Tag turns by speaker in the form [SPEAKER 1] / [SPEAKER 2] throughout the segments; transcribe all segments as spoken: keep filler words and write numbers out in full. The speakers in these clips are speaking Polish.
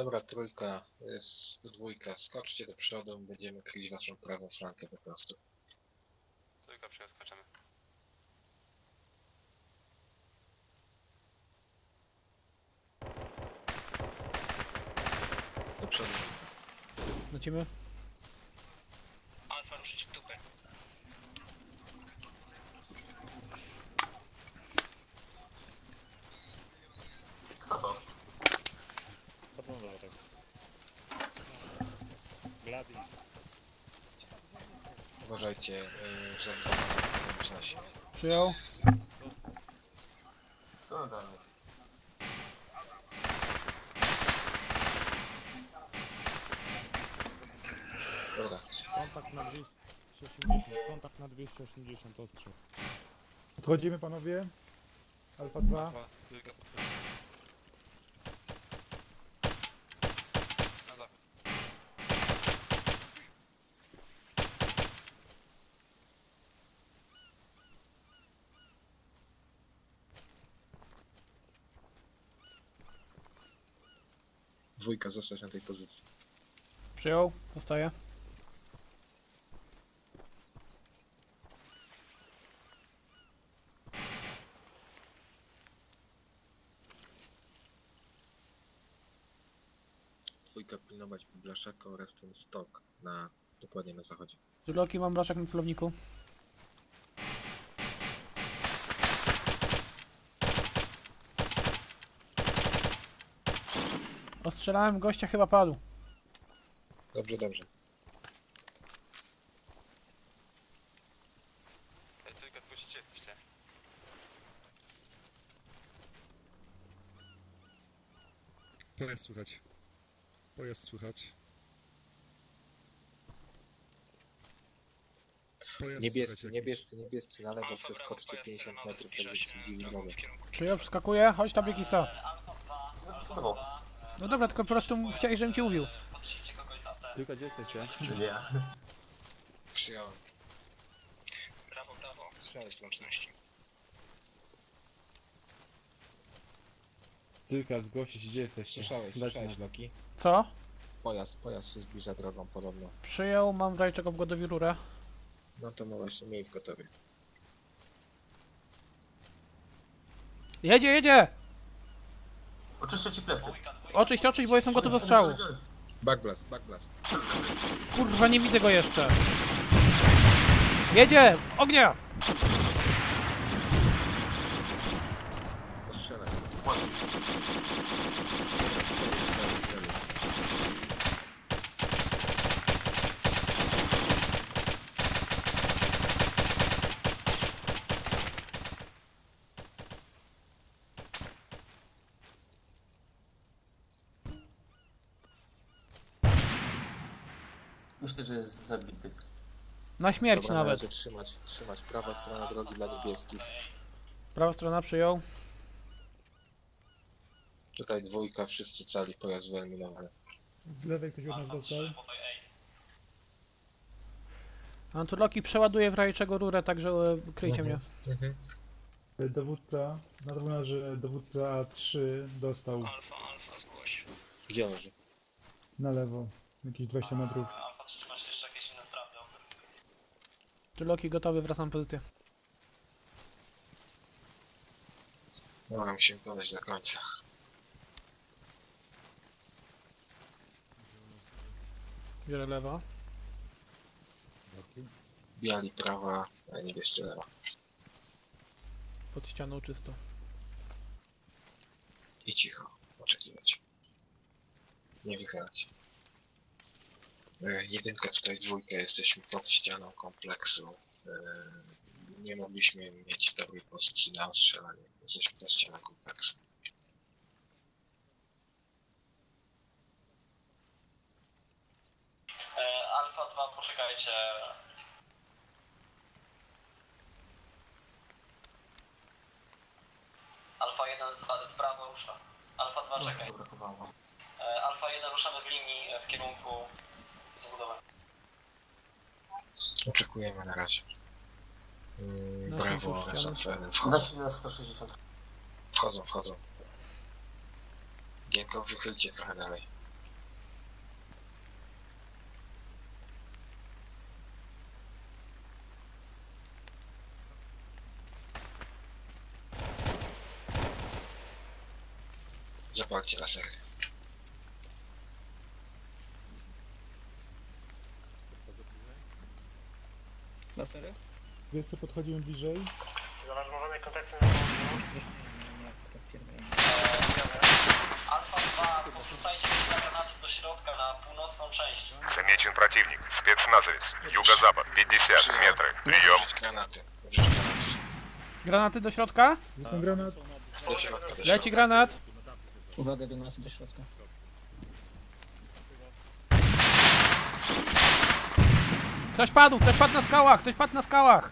[SPEAKER 1] Dobra, trójka, jest dwójka, skoczcie do przodu, będziemy kryć waszą prawą flankę po prostu.
[SPEAKER 2] Trójka przyjął, skaczemy.
[SPEAKER 1] Do przodu.
[SPEAKER 3] Lecimy.
[SPEAKER 4] Alfa ruszyć w dupę.
[SPEAKER 5] Kto to?
[SPEAKER 6] To pomogło tak. Gladi.
[SPEAKER 1] Uważajcie, yy, że za się.
[SPEAKER 3] Przyjął.
[SPEAKER 5] Kto dalej?
[SPEAKER 1] Dobra.
[SPEAKER 6] Kontakt na dwieście osiemdziesiąt. Kontakt na dwieście osiemdziesiąt ostrzał.
[SPEAKER 7] Podchodzimy panowie. Alfa dwa.
[SPEAKER 2] Trójka podchodzi. Na zachód.
[SPEAKER 1] Dwójka, zostać na tej pozycji.
[SPEAKER 3] Przyjął. Zostaje.
[SPEAKER 1] Dwójka pilnować blaszaka oraz ten stok na, dokładnie na zachodzie.
[SPEAKER 3] Zuloki, mam blaszak na celowniku. Ostrzelałem gościa, chyba padł.
[SPEAKER 1] Dobrze, dobrze.
[SPEAKER 2] Ej, trójka, słyszycie, jesteście?
[SPEAKER 7] Pojazd słychać. Pojazd słychać. Pojazd
[SPEAKER 1] Niebiescy,
[SPEAKER 7] słychać
[SPEAKER 1] niebiescy, niebiescy na lewo, przeskoczcie pięćdziesiąt metrów, tak żebyście widzieli nogę.
[SPEAKER 3] Przyjął, wskakuje. Chodź tam, Blikisa.
[SPEAKER 5] Co to?
[SPEAKER 3] No dobra, tylko po prostu chciałeś, żebym ci mówił.
[SPEAKER 6] Trójka, gdzie jesteście?
[SPEAKER 5] Nie.
[SPEAKER 1] Przyjąłem.
[SPEAKER 4] Brawo, brawo.
[SPEAKER 1] Strzelać można.
[SPEAKER 6] Trójka, zgłosić, gdzie jesteście?
[SPEAKER 1] Słyszałeś,
[SPEAKER 6] Dajcie
[SPEAKER 1] słyszałeś,
[SPEAKER 6] na-
[SPEAKER 1] Loki?
[SPEAKER 3] Co?
[SPEAKER 1] Pojazd, pojazd się zbliża drogą podobno.
[SPEAKER 3] Przyjął, mam w razie czego w gotowi rurę.
[SPEAKER 1] No to ma właśnie miej w gotowie.
[SPEAKER 3] Jedzie, jedzie!
[SPEAKER 5] Oczyszczę ci plecy.
[SPEAKER 3] Oczyść, oczyść, bo jestem gotów do strzału.
[SPEAKER 1] Backblast, backblast.
[SPEAKER 3] Kurwa, nie widzę go jeszcze. Jedzie! Ognia!
[SPEAKER 1] Postrzelaj.
[SPEAKER 5] Myślę, że jest zabity.
[SPEAKER 3] Na śmierć
[SPEAKER 1] Dobra,
[SPEAKER 3] nawet.
[SPEAKER 1] należy trzymać, trzymać prawa strona drogi dla niebieskich.
[SPEAKER 3] Prawa strona przyjął.
[SPEAKER 1] Tutaj dwójka, wszyscy cali, pojazd wyeliminowany.
[SPEAKER 7] Z lewej ktoś od nas dostał.
[SPEAKER 3] Antuloki przeładuje w razie czego rurę, także e, kryjcie mnie.
[SPEAKER 1] Mhm.
[SPEAKER 7] Dowódca, na że dowódca A trzy dostał
[SPEAKER 4] Alfa, alfa, zgłoś.
[SPEAKER 1] Gdzie leży?
[SPEAKER 7] na lewo. Jakieś dwadzieścia metrów.
[SPEAKER 4] Alfa, czy masz jeszcze jakieś inne sprawy?
[SPEAKER 3] Antuloki gotowy, wracam w pozycję.
[SPEAKER 1] No, musimy podejść do końca.
[SPEAKER 3] Biorę lewa.
[SPEAKER 1] Biali prawa, a niebiescy lewa.
[SPEAKER 3] Pod ścianą czysto.
[SPEAKER 1] I cicho, oczekiwać. Nie wychylać. E, jedynka, tutaj dwójka, jesteśmy pod ścianą kompleksu. E, nie mogliśmy mieć dobrej pozycji na ostrzelanie. Jesteśmy pod ścianą kompleksu.
[SPEAKER 4] E, alfa dwa, poczekajcie. Alfa jeden z, z prawo rusza. Alfa dwa, czekaj.
[SPEAKER 5] Brakowało.
[SPEAKER 4] E, Alfa jeden ruszamy w linii e, w kierunku zabudowy.
[SPEAKER 1] Oczekujemy na razie. Mm,
[SPEAKER 3] Naszą
[SPEAKER 1] brawo,
[SPEAKER 3] tu ścianę.
[SPEAKER 1] S jeden,
[SPEAKER 5] Na
[SPEAKER 1] wchodzą,
[SPEAKER 5] silne sto sześćdziesiąt.
[SPEAKER 1] wchodzą, wchodzą. Gienko, wychylcie trochę dalej. Zapalcie lasery.
[SPEAKER 8] Lasery?
[SPEAKER 7] Wszyscy podchodzimy bliżej.
[SPEAKER 4] Zaalarmowane kontakty na południu.
[SPEAKER 8] Wiesz, nie, nie, nie, jak tak pierdolę.
[SPEAKER 4] Alfa dwa, podrzucajcie kilka granatów do środka na północną część.
[SPEAKER 9] Замечен противник. Спецназовец. Юго-запад. пятьдесят метров. Прием.
[SPEAKER 1] Wrzuć granaty. Wrzuć granaty.
[SPEAKER 3] Granaty do środka?
[SPEAKER 7] Rzucam granat.
[SPEAKER 1] Do środka, do
[SPEAKER 3] Leci
[SPEAKER 1] środka.
[SPEAKER 3] granat.
[SPEAKER 8] Uwaga, granaty do środka.
[SPEAKER 3] Ktoś padł, ktoś padł na skałach, ktoś padł na skałach.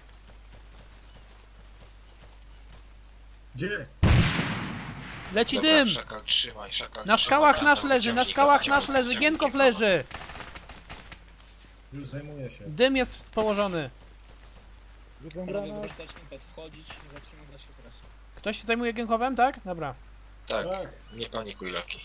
[SPEAKER 7] Gdzie?
[SPEAKER 3] Leci
[SPEAKER 1] Dobra,
[SPEAKER 3] dym.
[SPEAKER 1] Szakal, trzymaj, szakal.
[SPEAKER 3] Na
[SPEAKER 1] trzymaj.
[SPEAKER 3] skałach
[SPEAKER 1] Tam,
[SPEAKER 3] nasz
[SPEAKER 1] tam,
[SPEAKER 3] leży, na
[SPEAKER 1] wyciągnij
[SPEAKER 3] skałach
[SPEAKER 1] go,
[SPEAKER 3] nasz
[SPEAKER 1] wyciągnij,
[SPEAKER 3] leży,
[SPEAKER 1] wyciągnij
[SPEAKER 3] Gienkow
[SPEAKER 1] go.
[SPEAKER 3] leży.
[SPEAKER 7] Już zajmuję się.
[SPEAKER 3] Dym jest położony.
[SPEAKER 7] Rzucam
[SPEAKER 8] Panowie,
[SPEAKER 7] granat.
[SPEAKER 8] wybrać impet, wchodzić i zatrzymywać się teraz.
[SPEAKER 3] Ktoś się zajmuje Gienkowem, tak? Dobra.
[SPEAKER 1] Tak, nie panikuj, Loki.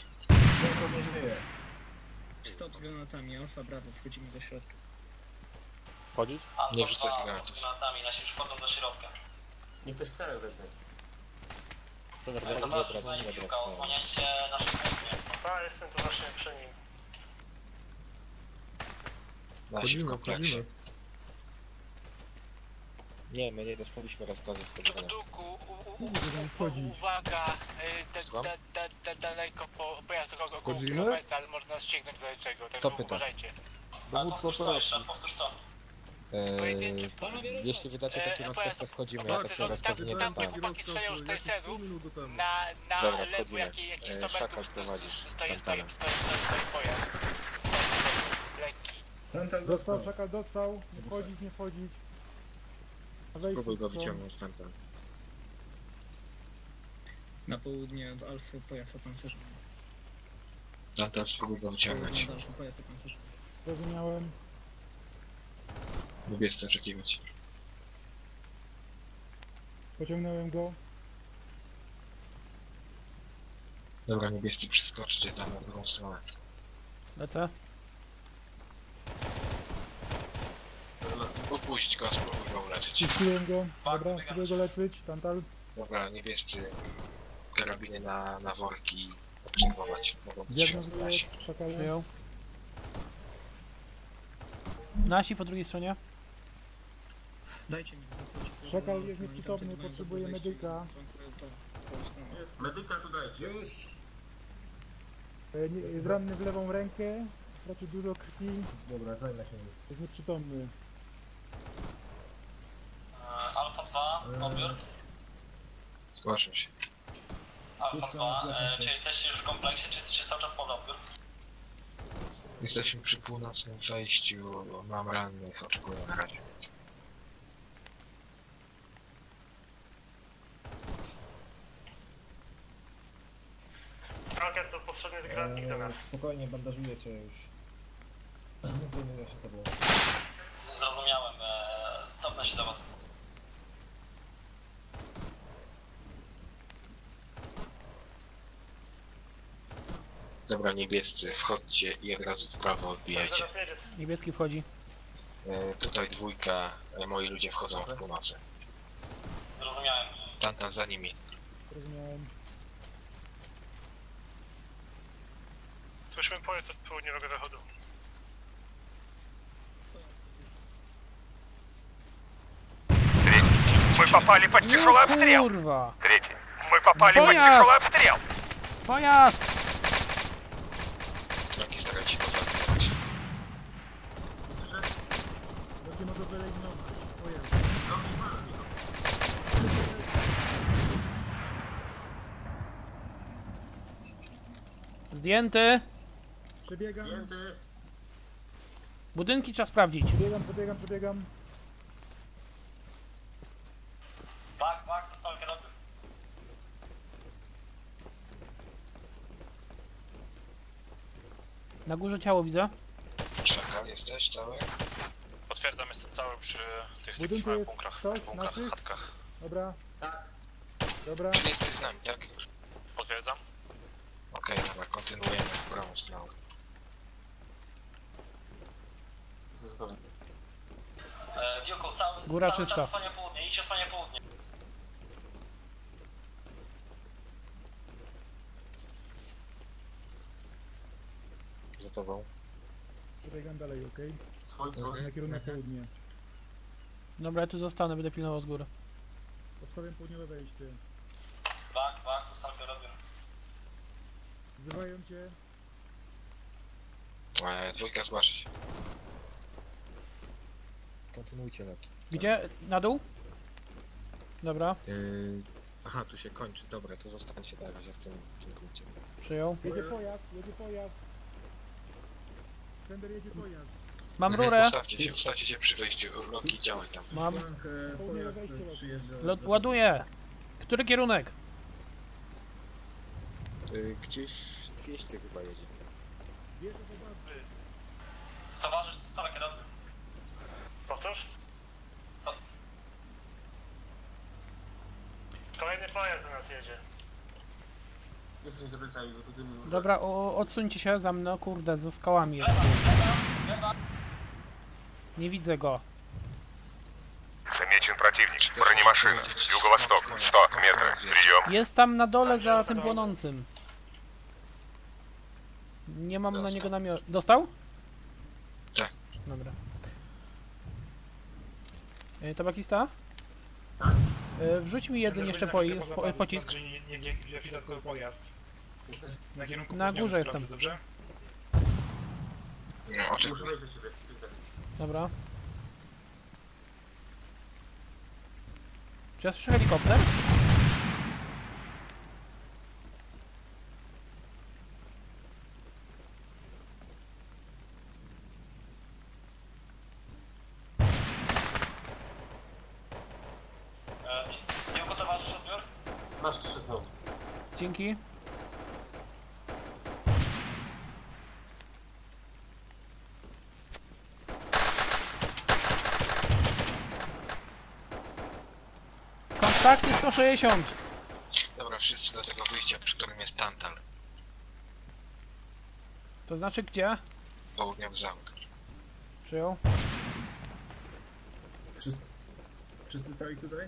[SPEAKER 8] Stop z granatami, Alfa, brawo, wchodzimy do środka.
[SPEAKER 6] Wchodzić?
[SPEAKER 4] Alfa
[SPEAKER 1] Nie rzucać
[SPEAKER 4] dwa,
[SPEAKER 1] granatów.
[SPEAKER 4] z granatami, nasi już wchodzą do środka.
[SPEAKER 5] Niech ktoś karę weźmie.
[SPEAKER 4] Zobaczcie, tutaj piłka, osłaniajcie nasze południe. A, jestem tu właśnie przy nim.
[SPEAKER 1] Nasi w kompleksie. Nie, my nie dostaliśmy rozkazu wchodzenia.
[SPEAKER 2] Duku, u, u, u,
[SPEAKER 7] Nie będę wchodzić.
[SPEAKER 2] uwaga, y, da,
[SPEAKER 1] Słucham?
[SPEAKER 2] da, da, da, daleko po pojazd około około
[SPEAKER 7] Wchodzimy?
[SPEAKER 2] kilometra, ale można ściągnąć do czego, tak
[SPEAKER 1] Kto pyta?
[SPEAKER 2] uważajcie.
[SPEAKER 4] Ale powtórz co jeszcze raz, powtórz co?
[SPEAKER 1] Eee,
[SPEAKER 8] Panowie,
[SPEAKER 1] jeśli wydacie taki
[SPEAKER 2] Eee,
[SPEAKER 1] rozkaz, to wchodzimy, ja
[SPEAKER 2] Pojazd,
[SPEAKER 1] takiego rozkazu nie
[SPEAKER 2] tam
[SPEAKER 1] dostałem.
[SPEAKER 2] chłopaki stoją z Tejseru na, na
[SPEAKER 1] Dobra,
[SPEAKER 2] lewo
[SPEAKER 1] wchodzimy.
[SPEAKER 2] jakie, jakieś
[SPEAKER 1] E,
[SPEAKER 2] sto
[SPEAKER 1] Szakal
[SPEAKER 2] metrów
[SPEAKER 1] prowadzisz
[SPEAKER 2] stoi,
[SPEAKER 1] z
[SPEAKER 2] stoi, stoi,
[SPEAKER 1] Tantalem.
[SPEAKER 2] stoi, stoi, stoi pojazd. Lekki.
[SPEAKER 7] Dostał, szakal dostał. Nie wchodzić, nie wchodzić. Na wejściu
[SPEAKER 1] Spróbuj go
[SPEAKER 7] są.
[SPEAKER 1] wyciągnąć stamtąd.
[SPEAKER 8] Na południe od Alfy pojazd opancerzony.
[SPEAKER 1] Tantal, spróbuj go wyciągnąć.
[SPEAKER 8] Od Alfy pojazd opancerzony.
[SPEAKER 7] Zrozumiałem.
[SPEAKER 1] Niebiescy oczekiwać.
[SPEAKER 7] Pociągnąłem go.
[SPEAKER 1] Dobra, niebiescy, przeskoczcie tam na drugą stronę.
[SPEAKER 3] Lecę.
[SPEAKER 1] Opuść go, spróbuj go uleczyć.
[SPEAKER 7] Puściłem go. Dobra, spróbuję go leczyć. Tantal.
[SPEAKER 1] Dobra, niebiescy, karabiny na, na worki obserwować. Mogą być
[SPEAKER 7] Diagnozuję
[SPEAKER 1] nasi.
[SPEAKER 7] szakale.
[SPEAKER 3] Przyjął. Nasi po drugiej stronie.
[SPEAKER 8] Dajcie mi zachodzić.
[SPEAKER 7] Szakal jest nieprzytomny, potrzebuje medyka.
[SPEAKER 5] Medyka tu dajcie. Już.
[SPEAKER 7] E, nie- Jest ranny w lewą rękę. Stracił dużo krwi.
[SPEAKER 5] Dobra, zajmę się.
[SPEAKER 7] Jest nieprzytomny.
[SPEAKER 4] E, Alfa dwa, odbiór.
[SPEAKER 1] Zgłaszam się.
[SPEAKER 4] Alfa dwa, e, czy jesteście już w kompleksie, czy jesteście cały czas pod odbiór?
[SPEAKER 1] Jesteśmy przy północnym wejściu, mam rannych, oczekuję na razie.
[SPEAKER 4] Franker, to potrzebny jest granatnik do nas.
[SPEAKER 6] Spokojnie, bandażuję cię już. Zajmuję się tobą.
[SPEAKER 4] Zrozumiałem, e, cofnę się do was.
[SPEAKER 1] Dobra, niebiescy, wchodźcie i od razu w prawo odbijajcie.
[SPEAKER 3] Niebieski wchodzi.
[SPEAKER 1] E, tutaj dwójka, e, moi ludzie wchodzą w północy.
[SPEAKER 4] Zrozumiałem.
[SPEAKER 1] Tantal za nimi.
[SPEAKER 7] Zrozumiałem.
[SPEAKER 4] Słyszymy pojazd od południowego zachodu.
[SPEAKER 9] Мы попали под тяжелый
[SPEAKER 3] No
[SPEAKER 9] обстрел.
[SPEAKER 3] kurwa.
[SPEAKER 9] Третий. Мы попали под
[SPEAKER 3] Поезд!
[SPEAKER 9] тяжелый обстрел.
[SPEAKER 3] Pojazd!
[SPEAKER 1] Loki, starajcie go zaatakować.
[SPEAKER 7] Będzie mogę wyeliminować. Pojazd.
[SPEAKER 3] Zdjęty.
[SPEAKER 7] Przebiegam.
[SPEAKER 3] Budynki trzeba sprawdzić.
[SPEAKER 7] Przebiegam, przebiegam, przebiegam.
[SPEAKER 4] Bak, bak, to stalker odbiór.
[SPEAKER 3] Na górze ciało widzę.
[SPEAKER 1] Szakal, jesteś cały?
[SPEAKER 2] Potwierdzam, jestem cały przy tych
[SPEAKER 7] W budynku
[SPEAKER 2] takich małych
[SPEAKER 7] jest
[SPEAKER 2] bunkrach,
[SPEAKER 7] ktoś
[SPEAKER 2] bunkrach,
[SPEAKER 7] naszych?
[SPEAKER 2] chatkach.
[SPEAKER 7] Dobra. Dobra.
[SPEAKER 1] Czyli jesteś z nami, tak?
[SPEAKER 2] Potwierdzam.
[SPEAKER 1] Okej, dobra, kontynuujemy w prawą stronę.
[SPEAKER 4] E, Dioko, cały,
[SPEAKER 3] Góra
[SPEAKER 4] cały
[SPEAKER 3] czysta.
[SPEAKER 4] czas osłania południe, idź osłania południe.
[SPEAKER 1] wystartował.
[SPEAKER 7] Przebiegam dalej, okej?
[SPEAKER 5] Schodź,
[SPEAKER 1] Mhm.
[SPEAKER 7] Na kierunek południe.
[SPEAKER 3] Dobra, ja tu zostanę, będę pilnował z góry.
[SPEAKER 7] Odstawiam południowe wejście.
[SPEAKER 4] Bak, bak, to salkę robię.
[SPEAKER 7] Wzywają cię.
[SPEAKER 1] E, dwójka zgłaszać. Kontynuujcie lot.
[SPEAKER 3] Gdzie? Na dół? Dobra,
[SPEAKER 1] Yy, aha, tu się kończy. Dobra, to zostańcie na razie w tym, w tym punkcie.
[SPEAKER 3] przyjął.
[SPEAKER 7] Jedzie pojazd, jedzie pojazd. Tender jedzie pojazd.
[SPEAKER 3] Mam
[SPEAKER 1] Mhm,
[SPEAKER 3] rurę.
[SPEAKER 1] Ustawcie się, ustawcie się przy wejściu. Loki, działaj tam.
[SPEAKER 3] Mam.
[SPEAKER 7] Południowe wejście przyjeżdża.
[SPEAKER 3] Lot, ładuję. Który kierunek?
[SPEAKER 1] Yy, gdzieś dwieście chyba jedzie.
[SPEAKER 7] Bierze po bazy.
[SPEAKER 4] Towarzysz, to salkę robię.
[SPEAKER 2] Powtórz?
[SPEAKER 4] Co?
[SPEAKER 2] Kolejny pojazd do nas jedzie.
[SPEAKER 5] Jesteś za plecami, bo tutaj mi...
[SPEAKER 3] Dobra, o, odsuńcie się za mną. Kurde, za skałami jest. Nie widzę go.
[SPEAKER 9] Замечен противник. Бронемашина. Юго-восток. сто метров. Прием.
[SPEAKER 3] Jest tam na dole za tym płonącym. Nie mam na
[SPEAKER 1] Dostał.
[SPEAKER 3] niego namiotu. Dostał?
[SPEAKER 1] Tak.
[SPEAKER 3] Dobra. E, tabakista?
[SPEAKER 5] Tak.
[SPEAKER 3] E, wrzuć mi jeden jeszcze poi po, pocisk.
[SPEAKER 6] Nie, nie, nie, jakiś dodatkowy pojazd. Na kierunku
[SPEAKER 3] Na
[SPEAKER 6] południowym
[SPEAKER 3] górze jestem.
[SPEAKER 6] dobrze?
[SPEAKER 1] No,
[SPEAKER 5] Muszę
[SPEAKER 1] oczekuję.
[SPEAKER 5] wejść do ciebie.
[SPEAKER 3] Dobra. Czy ja słyszę helikopter?
[SPEAKER 4] E, Dziękuję, towarzysz, odbiór.
[SPEAKER 5] Masz trzy znowu.
[SPEAKER 3] Dzięki. Kontakty sto sześćdziesiąt.
[SPEAKER 1] Dobra, wszyscy do tego wyjścia, przy którym jest Tantal.
[SPEAKER 3] To znaczy gdzie?
[SPEAKER 1] Południowy załóg.
[SPEAKER 3] Przyjął.
[SPEAKER 7] Wszyscy, wszyscy stali tutaj?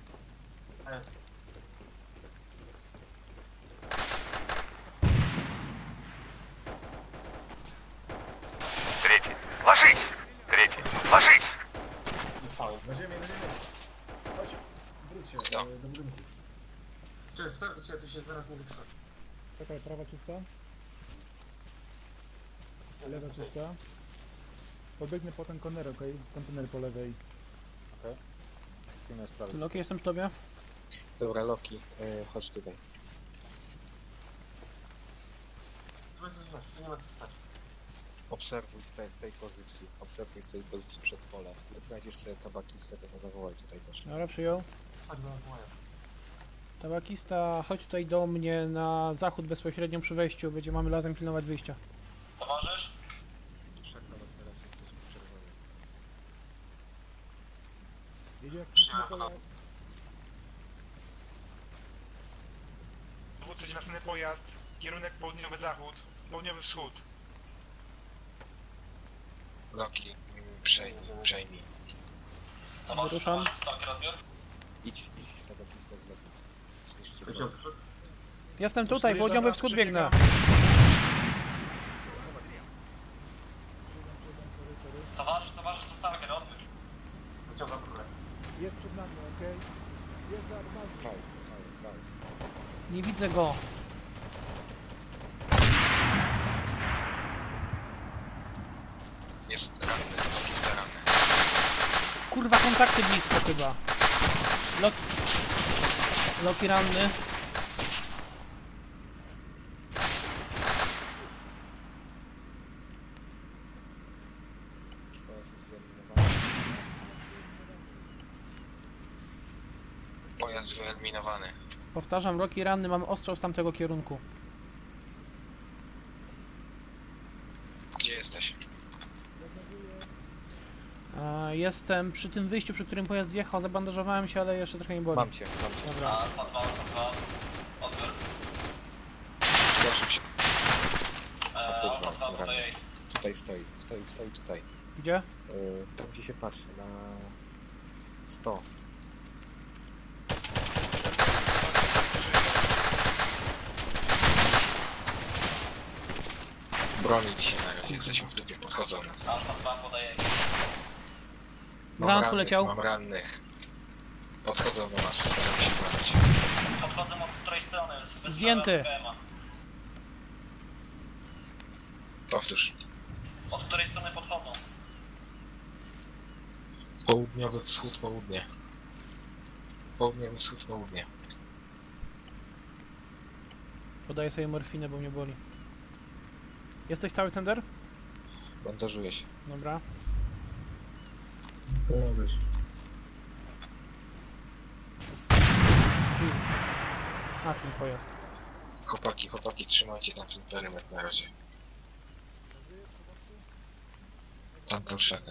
[SPEAKER 9] Третий. Ложись. Третий. Ложись.
[SPEAKER 5] Dostałem.
[SPEAKER 7] Na ziemię, na ziemię. Chodź, wróć się
[SPEAKER 1] Kto?
[SPEAKER 7] e, do budynku.
[SPEAKER 5] Cześć, sprawdzę cię, tu się zaraz nie wykrzywa.
[SPEAKER 7] Czekaj, prawa czysta. Lewa czysta. Pobiegnę po ten kontener, okej? Kontener po lewej.
[SPEAKER 3] Loki, jestem przy tobie.
[SPEAKER 1] Dobra, Loki, yy, chodź tutaj.
[SPEAKER 5] Zobacz, zobacz, tu nie ma co stać.
[SPEAKER 1] Obserwuj tutaj w tej pozycji. Obserwuj z tej pozycji przed pole. Jak znajdziesz sobie tabakistę, to zawołaj tutaj też.
[SPEAKER 3] Dobra, przyjął.
[SPEAKER 5] Chodź, bo nas wołają.
[SPEAKER 3] Tabakista, chodź tutaj do mnie na zachód bezpośrednio przy wejściu. Będziemy mamy razem pilnować wyjścia.
[SPEAKER 4] Towarzysz?
[SPEAKER 1] Szybko, teraz jesteśmy czerwoni.
[SPEAKER 7] Jedzie jak pojazd.
[SPEAKER 6] Dwódcy następny pojazd. Kierunek południowy zachód. Południowy wschód.
[SPEAKER 1] Loki, mm, przejmij, przejmij.
[SPEAKER 4] Towarzysz,
[SPEAKER 3] Wyruszam.
[SPEAKER 4] towarzysz, salkę odbiór.
[SPEAKER 1] Idź, idź, tabakista z Loki. Zniszczcie
[SPEAKER 5] Wyciąg
[SPEAKER 1] broń.
[SPEAKER 5] przód.
[SPEAKER 3] Jestem tutaj, południowy wschód biegnę.
[SPEAKER 4] Towarzysz, towarzysz, to salkę odbiór.
[SPEAKER 5] Wyciągam rurę.
[SPEAKER 7] Jest przed nami, okej? Jest za bazą.
[SPEAKER 1] Fał, fał, fał.
[SPEAKER 3] Nie widzę go.
[SPEAKER 1] Jest ranny, tabakista ranny.
[SPEAKER 3] Kurwa, kontakty blisko chyba. Lok... Loki ranny.
[SPEAKER 1] Pojazd jest wyeliminowany. Pojazd wyeliminowany.
[SPEAKER 3] Powtarzam, Loki ranny, mam ostrzał z tamtego kierunku.
[SPEAKER 1] Gdzie jesteś?
[SPEAKER 3] E, jestem przy tym wyjściu, przy którym pojazd wjechał, zabandażowałem się, ale jeszcze trochę nie boli.
[SPEAKER 1] Mam cię, mam cię.
[SPEAKER 3] Dobra.
[SPEAKER 4] Alfa dwa, alfa dwa. Odbiór.
[SPEAKER 1] Zgłaszam się.
[SPEAKER 4] E,
[SPEAKER 1] kurwa,
[SPEAKER 4] Alfa dwa,
[SPEAKER 1] dobra.
[SPEAKER 4] podaję.
[SPEAKER 1] Tutaj stoi, stoi, stoi tutaj.
[SPEAKER 3] Gdzie?
[SPEAKER 1] Yy, tam gdzie się patrzy, na sto. Bronić się na razie, jesteśmy w dupie, podchodzą nas.
[SPEAKER 4] Alfa dwa podaje.
[SPEAKER 1] Mam
[SPEAKER 3] Granat
[SPEAKER 1] rannych,
[SPEAKER 3] poleciał.
[SPEAKER 1] mam rannych. Podchodzą do nas, staramy się bronić.
[SPEAKER 4] Podchodzą od której strony? Z wyspy
[SPEAKER 3] Zdjęty.
[SPEAKER 4] L K M-a.
[SPEAKER 1] Powtórz.
[SPEAKER 4] Od której strony podchodzą?
[SPEAKER 1] Południowy wschód, południe. Południowy wschód, południe.
[SPEAKER 3] Podaję sobie morfinę, bo mnie boli. Jesteś cały, Sender?
[SPEAKER 1] Bandażuję się.
[SPEAKER 3] Dobra.
[SPEAKER 5] Pomogę ci.
[SPEAKER 3] A, ten pojazd.
[SPEAKER 1] Chłopaki, chłopaki, trzymajcie tam ten perymetr na razie. Tam to szaka.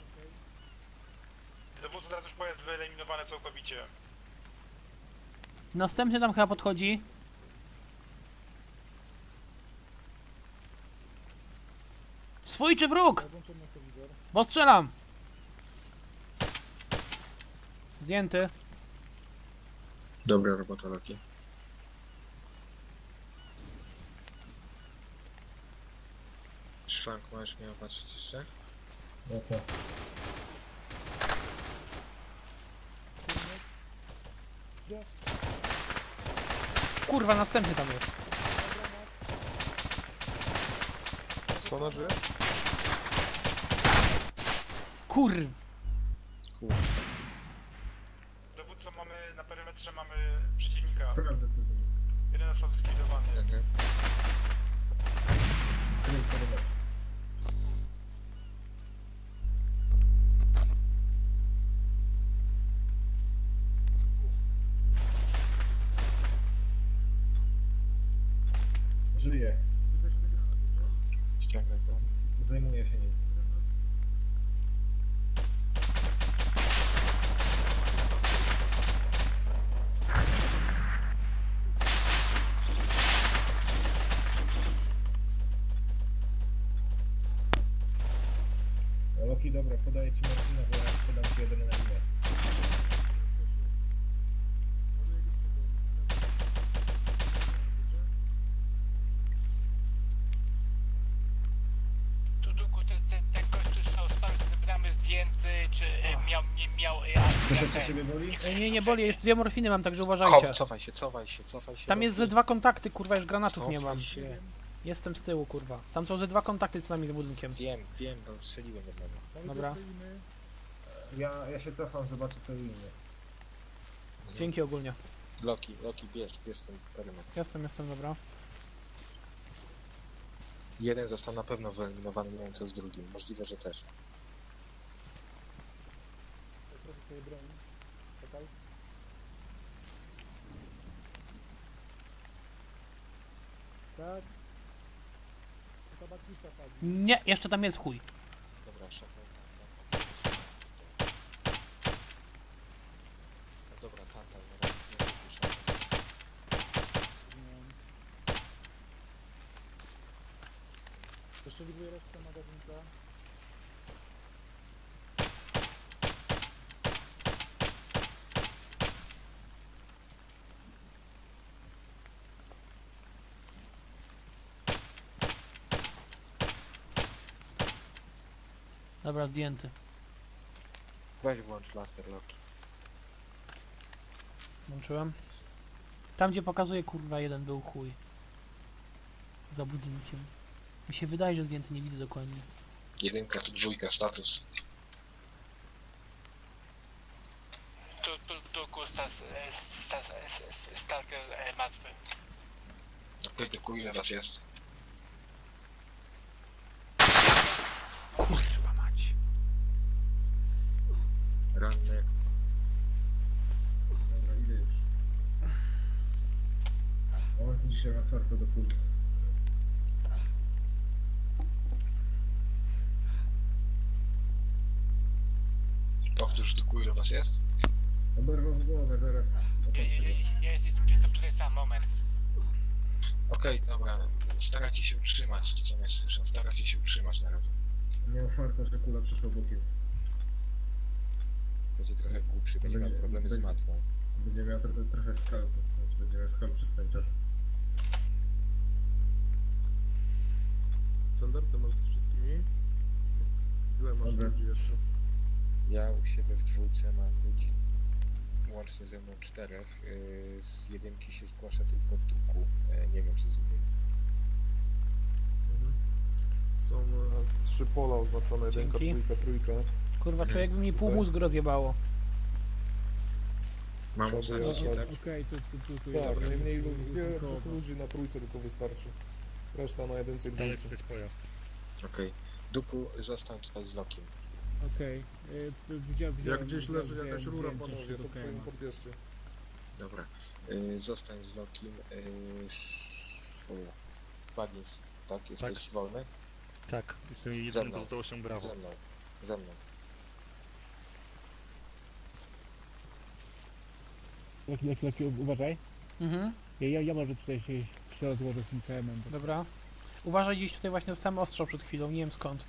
[SPEAKER 2] Dowódca teraz już pojazd wyeliminowany całkowicie.
[SPEAKER 3] Następny tam chyba podchodzi. Swój czy wróg? Bo strzelam! Zdjęty.
[SPEAKER 1] Dobra robota, Loki. Szwank, możesz mnie opatrzyć jeszcze?
[SPEAKER 5] Mocno.
[SPEAKER 3] Kurwa, następny tam jest.
[SPEAKER 6] Co na żyje?
[SPEAKER 3] Kurw.
[SPEAKER 1] Kurwa.
[SPEAKER 2] Dowódco mamy na perymetrze mamy przeciwnika.
[SPEAKER 5] Sprawdzę co z nim.
[SPEAKER 2] Jeden został zlikwidowany.
[SPEAKER 1] Mhm.
[SPEAKER 5] Kryj perymetr. Żyje.
[SPEAKER 1] Ściągaj go.
[SPEAKER 5] Z- Zajmuję się nim. Loki, dobra, podaję ci morfinę, zaraz podam ci adrenalinę.
[SPEAKER 2] Tu Duku, ten, ten, ten gościu został z bramy zdjęty, czy e, miał, nie miał... E,
[SPEAKER 5] Coś jeszcze ciebie boli?
[SPEAKER 3] Ej, nie, nie boli, jeszcze dwie morfiny mam, także
[SPEAKER 1] Hop,
[SPEAKER 3] uważajcie.
[SPEAKER 1] cofaj się, cofaj się, cofaj się.
[SPEAKER 3] Tam jest ze
[SPEAKER 1] Loki.
[SPEAKER 3] dwa kontakty, kurwa, już granatów
[SPEAKER 1] Cofaj
[SPEAKER 3] nie mam.
[SPEAKER 1] się.
[SPEAKER 3] Jestem z tyłu, kurwa. Tam są ze dwa kontakty co najmniej z budynkiem.
[SPEAKER 1] Wiem, wiem, bo strzeliłem jednego.
[SPEAKER 3] Dobra.
[SPEAKER 5] Ja, ja się cofam, zobaczę co u innych.
[SPEAKER 3] Dzięki ogólnie.
[SPEAKER 1] Loki, Loki, bierz, bierz ten perymetr.
[SPEAKER 3] Jestem, jestem, dobra.
[SPEAKER 1] Jeden został na pewno wyeliminowany, nie wiem co z drugim. Możliwe, że też.
[SPEAKER 7] Tak.
[SPEAKER 3] Nie, jeszcze tam jest chuj.
[SPEAKER 1] Dobra, szafę. No dobra, tata, zaraz nie wypuszczam.
[SPEAKER 7] Jeszcze widzę resztę magazynka.
[SPEAKER 3] Dobra, zdjęty.
[SPEAKER 1] Weź włącz laser, Loki.
[SPEAKER 3] Włączyłem. Tam gdzie pokazuje, kurwa, jeden był chuj. Za budynkiem. Mi się wydaje, że zdjęty, nie widzę dokładnie.
[SPEAKER 1] Jedynka, tu dwójka, status.
[SPEAKER 2] Tu, tu, Duku, stas, stas, stas, stalker e, martwy.
[SPEAKER 1] Okej, tylko ile was jest?
[SPEAKER 3] Kurwa mać.
[SPEAKER 1] Ranny.
[SPEAKER 5] Dobra, idę już. O, to dzisiaj na czwartą do pół.
[SPEAKER 1] Powtórz, tylko ile was jest?
[SPEAKER 5] Oberwał w głowę, zaraz opatrzę go.
[SPEAKER 2] Jest, jest czysto tutaj sam moment.
[SPEAKER 1] Okej, dobra. Starajcie się utrzymać, ci co mnie słyszą. Starajcie się utrzymać na razie.
[SPEAKER 5] Miał farta, że kula przeszła bokiem.
[SPEAKER 1] Będzie trochę głupszy, będzie miał problemy z matką.
[SPEAKER 5] Będzie miał trochę, trochę skalpu. Znaczy będzie miał skalp przez ten czas. Cender, ty masz z wszystkimi? Ile masz
[SPEAKER 7] Dobra.
[SPEAKER 5] ludzi jeszcze?
[SPEAKER 1] Ja u siebie w dwójce mam ludzi łącznie ze mną czterech. Yy, z jedynki się zgłasza tylko Duku. Yy, nie wiem co z innymi.
[SPEAKER 5] Mhm. Są e, trzy pola oznaczone, jedynka,
[SPEAKER 3] Dzięki.
[SPEAKER 5] trójka, trójka.
[SPEAKER 3] Kurwa, człowiek by mi pół
[SPEAKER 5] Tutaj.
[SPEAKER 3] mózgu rozjebało.
[SPEAKER 1] Mam
[SPEAKER 5] Trzeba
[SPEAKER 1] ustawić,
[SPEAKER 5] było
[SPEAKER 1] tak?
[SPEAKER 7] Okej, tu, tu, tu, tu
[SPEAKER 5] Tak,
[SPEAKER 7] jest-
[SPEAKER 5] najmniej lu-
[SPEAKER 7] tu-
[SPEAKER 5] dwie-
[SPEAKER 7] tu- tu-
[SPEAKER 5] dwóch ludzi na trójce tylko wystarczy. Reszta na jedynce i
[SPEAKER 6] Dalej
[SPEAKER 5] dwójce.
[SPEAKER 6] być pojazd.
[SPEAKER 1] Okej. Duku, zostań tutaj z Lokim.
[SPEAKER 7] Okej. y, widziałem-
[SPEAKER 5] Jak
[SPEAKER 7] widziałem-
[SPEAKER 5] gdzieś leży
[SPEAKER 7] widziałem-
[SPEAKER 5] jakaś rura,
[SPEAKER 7] widziałem coś
[SPEAKER 5] panowie, to
[SPEAKER 7] do K M a.
[SPEAKER 5] podbierzcie.
[SPEAKER 1] Dobra. Yy, zostań z Lokim. Yy, sz- Bagins, tak? Jesteś wolny?
[SPEAKER 6] Tak, jestem
[SPEAKER 1] Ze
[SPEAKER 6] jedynym
[SPEAKER 1] mną.
[SPEAKER 6] pozostało się brawo.
[SPEAKER 1] Ze mną. Ze mną.
[SPEAKER 7] Leki, leki, leki, uważaj.
[SPEAKER 3] Mhm,
[SPEAKER 7] Ja, ja, ja może tutaj się, się rozłożę z tym K M-em.
[SPEAKER 3] dobra. Uważaj, gdzieś tutaj właśnie dostałem ostrzał przed chwilą, nie wiem skąd.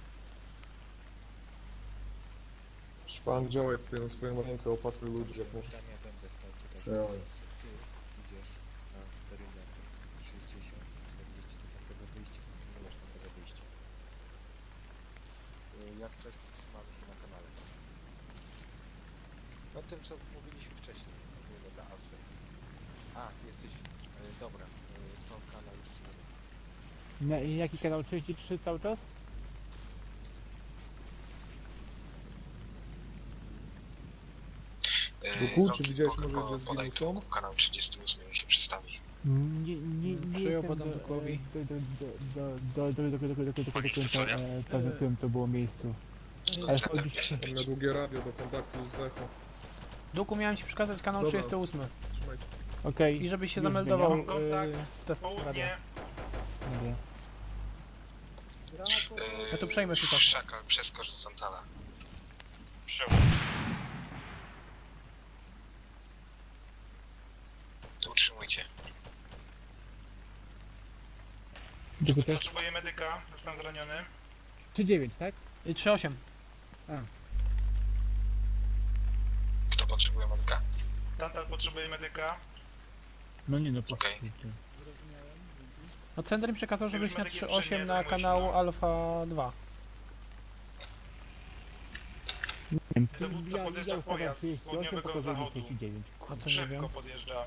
[SPEAKER 5] Szwank, działaj tutaj na swoją rękę, opatruj ludzi jak możesz.
[SPEAKER 1] Tam ja będę stał tutaj.
[SPEAKER 5] Działaj.
[SPEAKER 1] Ty idziesz na perymetr sześćdziesiąt, czterdzieści do tamtego wyjścia, nie masz tamtego wyjścia. Yy, Jak coś, to trzymamy się na kanale. No tym, co mówiliśmy wcześniej, ogólnie dla Alfy. A, ty jesteś... Yy, dobra, yy, to kanał już trzymamy.
[SPEAKER 7] Na, jaki kanał? trzydzieści trzy cały czas?
[SPEAKER 1] Yy,
[SPEAKER 5] Duku,
[SPEAKER 1] Loki,
[SPEAKER 5] czy widziałeś
[SPEAKER 1] po-
[SPEAKER 5] może,
[SPEAKER 1] po-
[SPEAKER 5] że
[SPEAKER 1] podaj
[SPEAKER 5] zginął
[SPEAKER 1] tu
[SPEAKER 5] są?
[SPEAKER 1] Kanał trzydzieści osiem, niech się przedstawi.
[SPEAKER 7] Nie, nie, nie
[SPEAKER 3] Przyjął
[SPEAKER 7] jestem
[SPEAKER 3] podam
[SPEAKER 7] do,
[SPEAKER 3] Dukowi.
[SPEAKER 7] do, do, do, do, do, do, do, do, do, do, do, do końca e, pewnym tym to było miejscu. Ale
[SPEAKER 1] Zender
[SPEAKER 7] chodzi się...
[SPEAKER 5] Tam na długie radio do kontaktu z Echo.
[SPEAKER 3] Duku, miałem ci przekazać kanał
[SPEAKER 5] Dobra.
[SPEAKER 3] trzydziesty ósmy.
[SPEAKER 5] Trzymajcie.
[SPEAKER 7] Okej.
[SPEAKER 3] I żebyś się
[SPEAKER 7] Już
[SPEAKER 3] zameldował
[SPEAKER 2] zmieniam. Kontakt.
[SPEAKER 3] yy, w test radia.
[SPEAKER 2] Południe.
[SPEAKER 7] Dobra.
[SPEAKER 1] Yy,
[SPEAKER 3] Ja tu przejmę się czasem.
[SPEAKER 1] Szakal przez horizontala. Utrzymujcie.
[SPEAKER 7] Tylko też
[SPEAKER 2] Potrzebuję medyka, zostałem zraniony.
[SPEAKER 7] trzy dziewięć, tak?
[SPEAKER 3] Yy, trzy osiem.
[SPEAKER 1] Kto potrzebuje medyka?
[SPEAKER 2] Tantal potrzebuje medyka.
[SPEAKER 7] No nie no,
[SPEAKER 1] Okej.
[SPEAKER 3] No Cender mi przekazał, żebyś na
[SPEAKER 2] Medykiem
[SPEAKER 3] trzy osiem
[SPEAKER 2] przyjmie,
[SPEAKER 3] na
[SPEAKER 2] zajmuję się
[SPEAKER 3] kanał
[SPEAKER 2] na-
[SPEAKER 3] Alfa dwa.
[SPEAKER 2] Dowódca
[SPEAKER 7] Ja,
[SPEAKER 2] podjeżdża
[SPEAKER 7] ja ustawiam
[SPEAKER 2] pojazd z
[SPEAKER 7] trzydzieści osiem,
[SPEAKER 2] południowego
[SPEAKER 7] pokazuję
[SPEAKER 2] zachodu.
[SPEAKER 7] trzydzieści dziewięć.
[SPEAKER 3] A to nie wiem.
[SPEAKER 2] Szybko podjeżdża.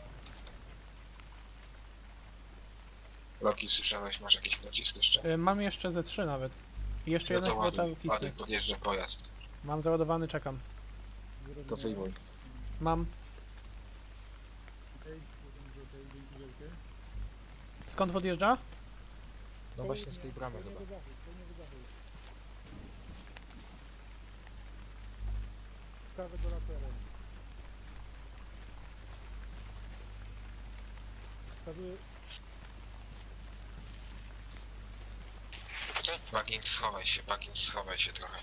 [SPEAKER 1] Loki, słyszałeś, masz jakiś pocisk jeszcze?
[SPEAKER 3] Yy, mam jeszcze ze trzy nawet. I jeszcze
[SPEAKER 1] No to
[SPEAKER 3] jeden
[SPEAKER 1] ładuj,
[SPEAKER 3] chyba
[SPEAKER 1] ładuj, podjeżdża pojazd.
[SPEAKER 3] Mam załadowany, czekam.
[SPEAKER 1] To wyjmuj.
[SPEAKER 3] Mam. Skąd podjeżdża?
[SPEAKER 1] No właśnie z tej bramy chyba.
[SPEAKER 7] Prawego laserem. Prawy...
[SPEAKER 1] Bagin, schowaj się, Bagin, schowaj się trochę.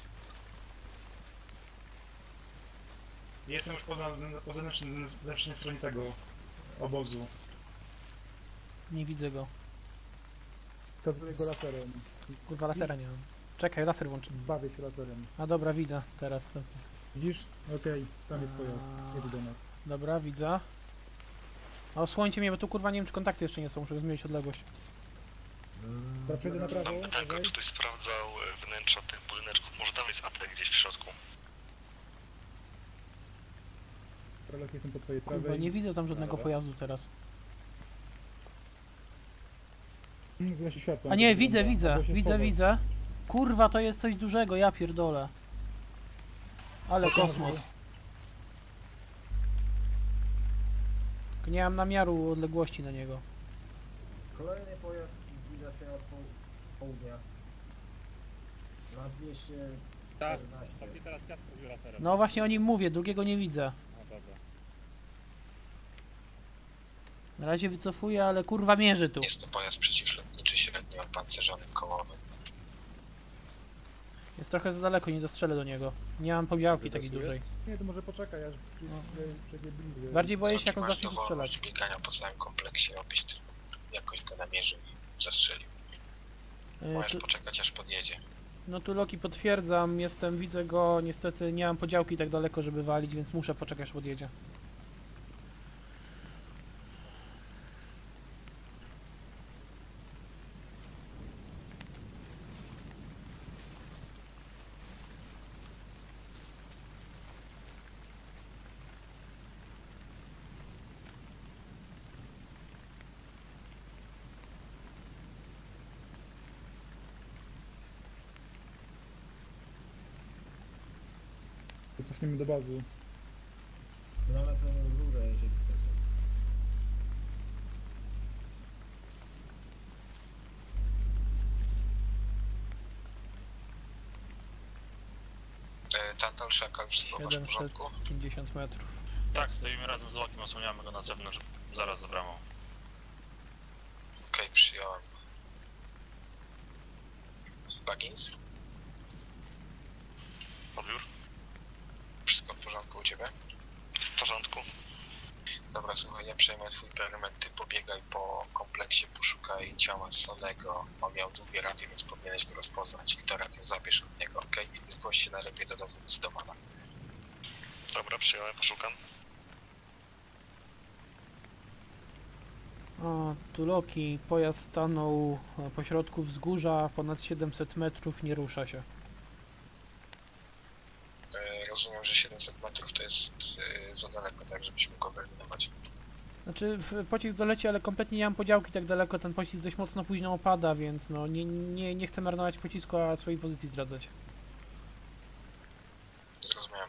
[SPEAKER 2] Jestem już po, po zewnętrznej, zewnętrznej stronie tego obozu.
[SPEAKER 3] Nie widzę go.
[SPEAKER 7] Wskazuję go laserem.
[SPEAKER 3] Kurwa, lasera nie mam. Czekaj, laser włączę.
[SPEAKER 7] Bawię się laserem.
[SPEAKER 3] A dobra, widzę teraz.
[SPEAKER 7] Widzisz? Okej, tam jest pojazd. Jedzie do nas.
[SPEAKER 3] Dobra, widzę. A osłońcie mnie, bo tu kurwa nie wiem, czy kontakty jeszcze nie są, muszę zmienić odległość.
[SPEAKER 7] Teraz przejdę na prawo, uważaj.
[SPEAKER 9] Ktoś sprawdzał wnętrza tych budyneczków. Może tam jest atak gdzieś w środku.
[SPEAKER 7] Prolog jestem po twojej
[SPEAKER 3] Kurwa,
[SPEAKER 7] prawej.
[SPEAKER 3] nie widzę tam żadnego
[SPEAKER 5] Dobra.
[SPEAKER 3] pojazdu teraz.
[SPEAKER 7] Mm, zgasi światło.
[SPEAKER 3] A nie, widzę,
[SPEAKER 7] Wygląda.
[SPEAKER 3] widzę,
[SPEAKER 7] Albo się
[SPEAKER 3] widzę,
[SPEAKER 7] schował.
[SPEAKER 3] widzę. Kurwa, to jest coś dużego, ja pierdolę. Ale kosmos. Tylko nie mam namiaru odległości na niego.
[SPEAKER 10] Kolejny pojazd zbliża się od poł- południa. Na dwieście czternaście.
[SPEAKER 6] teraz ciasto z laserem.
[SPEAKER 3] No właśnie o nim mówię, drugiego nie widzę.
[SPEAKER 6] No dobra.
[SPEAKER 3] Na razie wycofuję, ale kurwa mierzy tu.
[SPEAKER 1] Jest to pojazd przeciwlotniczy średnio opancerzony kołowy.
[SPEAKER 3] Jest trochę za daleko, nie dostrzelę do niego. Nie mam pobiałki takiej
[SPEAKER 5] Zadesu
[SPEAKER 3] dużej.
[SPEAKER 7] Nie, to może poczekaj, aż
[SPEAKER 3] No.
[SPEAKER 7] przebiegł.
[SPEAKER 3] Bardziej boję się, jak on
[SPEAKER 1] Masz
[SPEAKER 3] zacznie tu
[SPEAKER 1] dowolność
[SPEAKER 3] strzelać.
[SPEAKER 1] biegania po całym kompleksie, abyś ty jakoś go namierzył i zastrzelił.
[SPEAKER 3] Yy,
[SPEAKER 1] Możesz
[SPEAKER 3] tu,
[SPEAKER 1] poczekać aż podjedzie.
[SPEAKER 3] no tu Loki potwierdzam, jestem, widzę go, niestety nie mam podziałki tak daleko, żeby walić, więc muszę poczekać, aż podjedzie.
[SPEAKER 7] Cofniemy do bazy.
[SPEAKER 10] Znalazłem rurę, jeżeli chcecie.
[SPEAKER 1] E, Tantal, Szakal, wszystko masz w
[SPEAKER 3] siedemset
[SPEAKER 1] porządku?
[SPEAKER 3] pięćdziesiąt metrów.
[SPEAKER 11] Tak, stoimy razem z Lokim, osłaniamy go na zewnątrz, zaraz za bramą.
[SPEAKER 1] Okej, przyjąłem. Baggins?
[SPEAKER 11] Odbiór?
[SPEAKER 1] Wszystko w porządku u ciebie?
[SPEAKER 11] W porządku.
[SPEAKER 1] Dobra, słuchaj, ja przejmę twój perymetr, ty pobiegaj po kompleksie, poszukaj ciała Sonego. On miał długie radio, więc powinieneś go rozpoznać. I to radio zabierz od niego, okej? Okay? Zgłoś się najlepiej do dowódcy Domana.
[SPEAKER 11] Dobra, przyjąłem, poszukam.
[SPEAKER 3] O, tu Loki, pojazd stanął e, pośrodku wzgórza, ponad siedemset metrów, nie rusza się.
[SPEAKER 1] E, rozumiem, że siedemset metrów to jest e, za daleko, tak, żebyśmy go wyeliminować.
[SPEAKER 3] Znaczy, w- pocisk doleci, ale kompletnie nie mam podziałki tak daleko, ten pocisk dość mocno późno opada, więc no nie, nie, nie chcę marnować pocisku, a swojej pozycji zdradzać.
[SPEAKER 1] Zrozumiałem.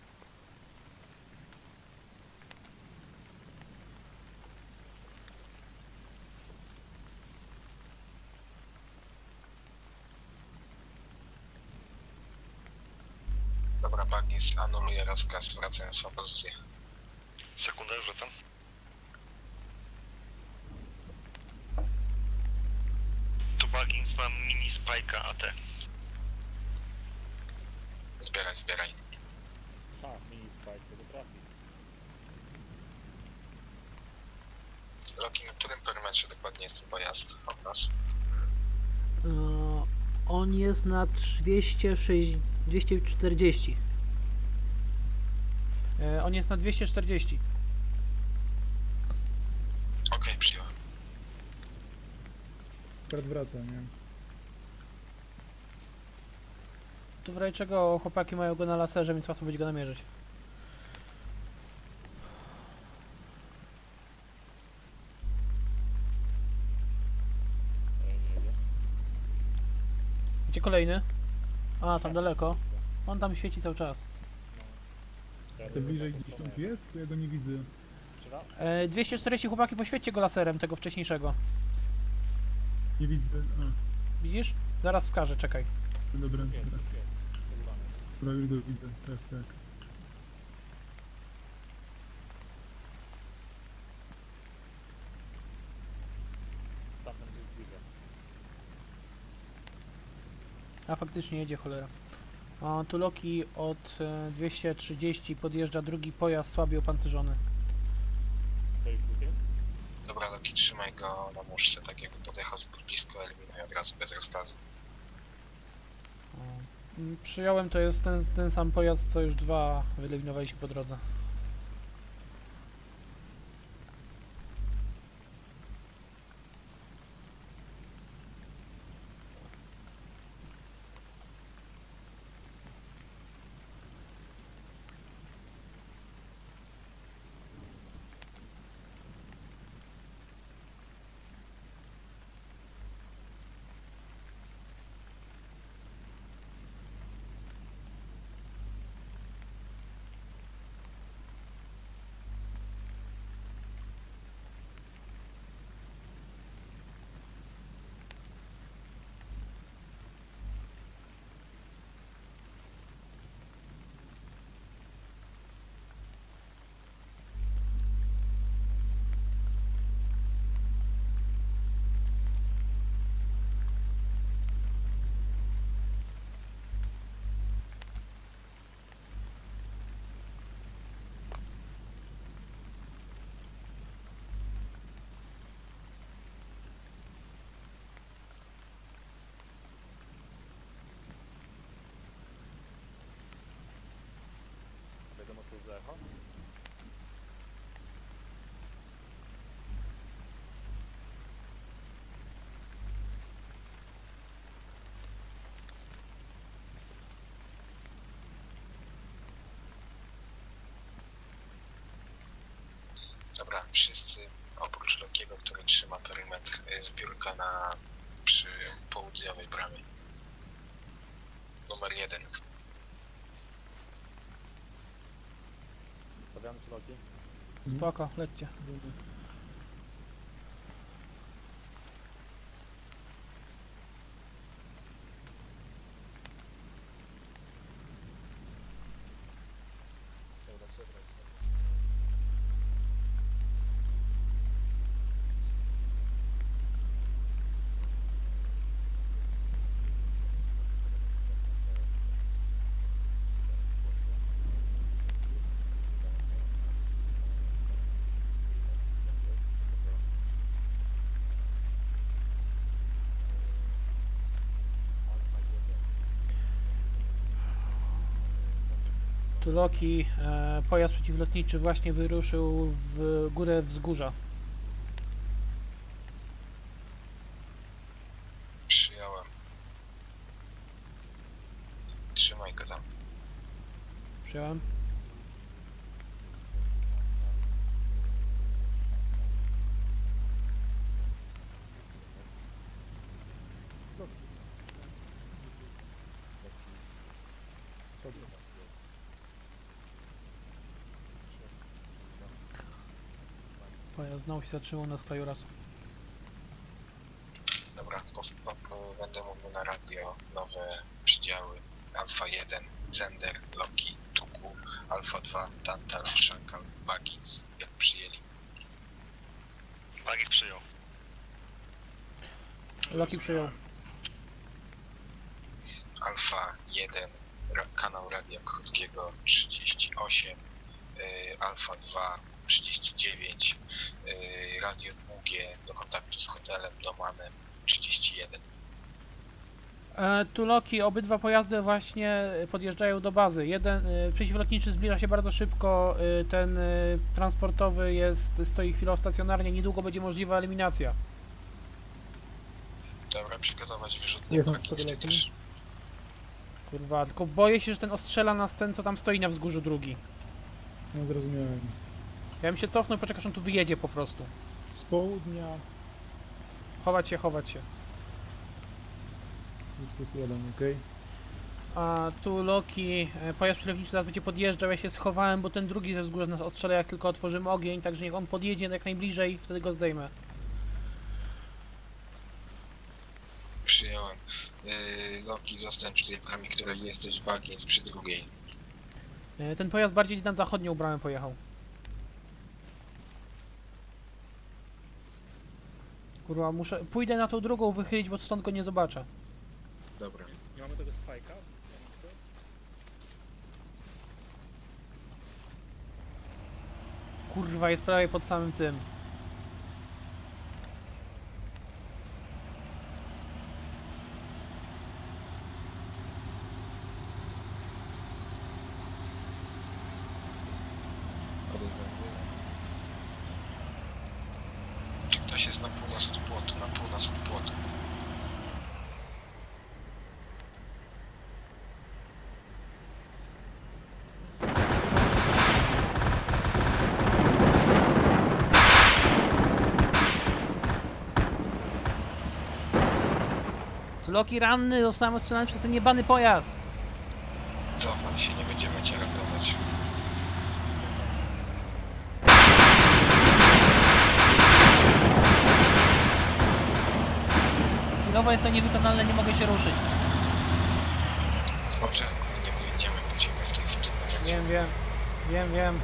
[SPEAKER 1] Dobra, Baggins anuluje rozkaz, wracając w pozycję.
[SPEAKER 11] Sekundę, że tam. Tu Baggins, mam mini Spike'a A T.
[SPEAKER 1] Zbieraj, zbieraj.
[SPEAKER 6] Ha, mini spike, tego trafi.
[SPEAKER 1] Loki, na którym perymetrze dokładnie jest ten pojazd od nas?
[SPEAKER 3] E, on jest na dwieście sześć, dwieście czterdzieści. E, on jest na dwieście czterdzieści.
[SPEAKER 1] Okej, przyjąłem.
[SPEAKER 7] Akurat wraca, nie?
[SPEAKER 3] Tu w razie czego chłopaki mają go na laserze, więc łatwo będzie go namierzyć.
[SPEAKER 6] Ej, nie jedzie.
[SPEAKER 3] Gdzie kolejny? A, tam daleko. On tam świeci cały czas.
[SPEAKER 7] To bliżej gdzieś tam jest? To ja go nie widzę.
[SPEAKER 6] Przyda?
[SPEAKER 3] E, dwieście czterdzieści chłopaki, poświećcie go laserem, tego wcześniejszego.
[SPEAKER 7] Nie widzę.
[SPEAKER 3] Widzisz? Zaraz wskażę, czekaj.
[SPEAKER 7] A, dobra,
[SPEAKER 6] Jest,
[SPEAKER 7] dobra.
[SPEAKER 6] jest, jest. Przegrywamy.
[SPEAKER 7] Dobra, już go widzę. Tak, tak.
[SPEAKER 6] Tamten jest bliżej.
[SPEAKER 3] A faktycznie jedzie, cholera. O, tu Loki od e, dwieście trzydzieści podjeżdża drugi pojazd słabiej opancerzony.
[SPEAKER 6] To ich dwóch jest?
[SPEAKER 1] Dobra, Loki, trzymaj go na muszce, tak jakby podjechał zbyt blisko, eliminuj od razu bez rozkazu.
[SPEAKER 3] O, mm, przyjąłem, to jest ten, ten sam pojazd, co już dwa wyeliminowaliśmy po drodze.
[SPEAKER 6] Wiadomo, to jest echo?
[SPEAKER 1] Dobra, wszyscy oprócz Lokiego, który trzyma perymetr, y, zbiórka na przy południowej bramie. Numer jeden.
[SPEAKER 6] wziąć Loki.
[SPEAKER 3] Spoko, lećcie. Tu Loki, e, pojazd przeciwlotniczy właśnie wyruszył w górę wzgórza.
[SPEAKER 1] Przyjąłem. Trzymaj go tam.
[SPEAKER 3] Przyjąłem. Pojazd znowu się zatrzymał na skraju rasu.
[SPEAKER 1] Dobra, po, po, po, będę mówił na radio nowe przydziały. Alfa jeden, Zender, Loki, Tuku, Alfa dwa, Tantal, Szakal, Bagins. Jak przyjęli.
[SPEAKER 11] Bagis przyjął.
[SPEAKER 3] Loki przyjął.
[SPEAKER 1] Alfa jeden, ra, kanał radia krótkiego trzydzieści osiem, y, Alfa dwa, trzydzieści dziewięć, y, radio długie do kontaktu z hotelem Domanem trzydzieści jeden.
[SPEAKER 3] E, tu Loki, obydwa pojazdy właśnie podjeżdżają do bazy. Jeden e, przeciwlotniczy zbliża się bardzo szybko, e, ten e, transportowy jest, stoi chwilę stacjonarnie, niedługo będzie możliwa eliminacja.
[SPEAKER 1] Dobra, przygotować wyrzutnie
[SPEAKER 7] Jest on
[SPEAKER 1] baginsty
[SPEAKER 7] wtedy
[SPEAKER 1] też.
[SPEAKER 7] leci?
[SPEAKER 3] Kurwa, tylko boję się, że ten ostrzela nas ten, co tam stoi na wzgórzu drugi.
[SPEAKER 7] No zrozumiałem.
[SPEAKER 3] Ja bym się cofnął i poczekał, aż on tu wyjedzie po prostu.
[SPEAKER 7] Z południa.
[SPEAKER 3] Chować się, chować się.
[SPEAKER 7] Jest jeden, okej.
[SPEAKER 3] A tu Loki, e, pojazd przeciwlotniczy zaraz będzie podjeżdżał, ja się schowałem, bo ten drugi ze wzgórza nas ostrzela, jak tylko otworzymy ogień, także niech on podjedzie jak najbliżej, wtedy go zdejmę.
[SPEAKER 1] Przyjąłem. Yy, Loki, zostań przy tej bramie, której jesteś, Bagins przy drugiej.
[SPEAKER 3] E, ten pojazd bardziej na zachodnią bramę pojechał. Kurwa, muszę, pójdę na tą drugą wychylić, bo stąd go nie zobaczę.
[SPEAKER 1] Dobra.
[SPEAKER 6] Nie mamy tego spajka?
[SPEAKER 3] Kurwa, jest prawie pod samym tym.
[SPEAKER 1] Czy ktoś jest na północ od płotu? Na północ od płotu.
[SPEAKER 3] Tu Loki ranny, zostałem ostrzelany przez ten jebany pojazd.
[SPEAKER 1] Cofam się, nie będziemy cię ratować.
[SPEAKER 3] Chwilowo jest to niewykonalne, nie mogę się ruszyć.
[SPEAKER 1] Oczekuj, nie pojedziemy po ciebie w tej chwili.
[SPEAKER 3] Wiem, wiem. Wiem, wiem.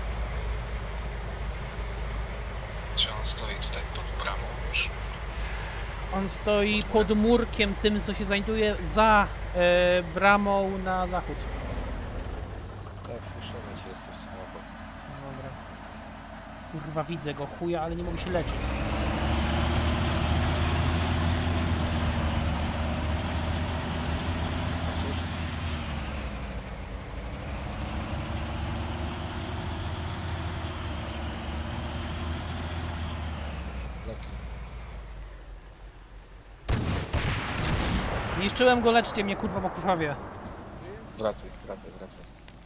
[SPEAKER 1] Czy on stoi tutaj pod bramą już?
[SPEAKER 3] On stoi pod murkiem tym, co się znajduje za e, bramą na zachód.
[SPEAKER 1] Tak, słyszymy cię, jesteś tu obok.
[SPEAKER 3] Dobra. Kurwa, widzę go, chuja, ale nie mogę się leczyć. Zniszczyłem go, leczcie mnie, kurwa, po krwawie.
[SPEAKER 1] Wracaj, wracaj, wracaj.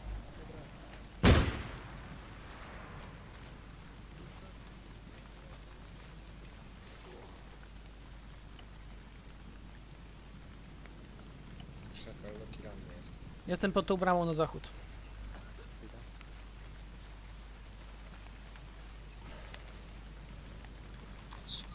[SPEAKER 1] Szakal, Loki ranny jest.
[SPEAKER 3] Jestem pod tą bramą na zachód.